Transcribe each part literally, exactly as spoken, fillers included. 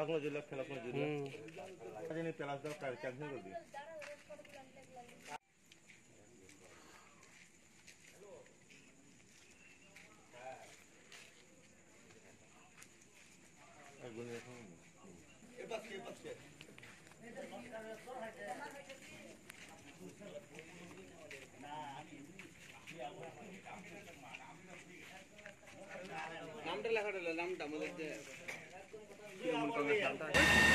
খেলাখনো জিল্লা খেলাখনো জিল্লা জানি প্লাস দাও ক্যান্সেল করে দিই গুলি এখন এবার কে পাচ্ছে নামটা লেখাটা নামটা আমাদের যে তৃণমূল কংগ্রেস নামটা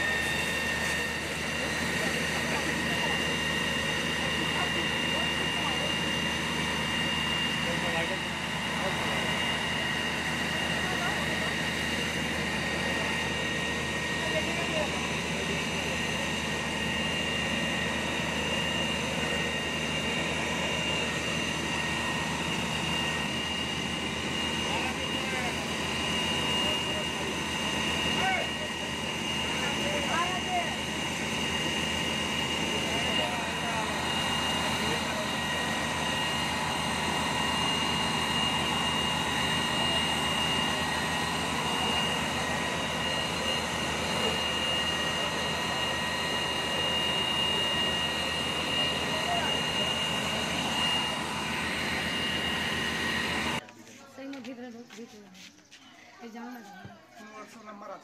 নাম্বার আছে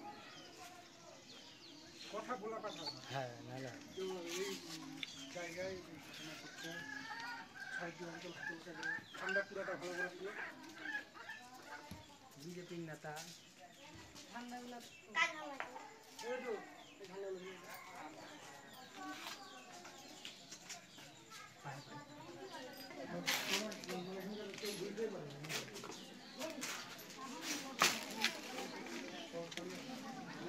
কথা বলা কথা হ্যাঁ না না তো এই জায়গায় করছে সাহিত্য অঞ্চল ঠান্ডা পুরাটা ভালো করে দিল বিজেপির নেতা ঠান্ডাগুলো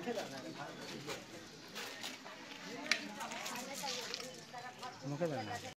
মুখে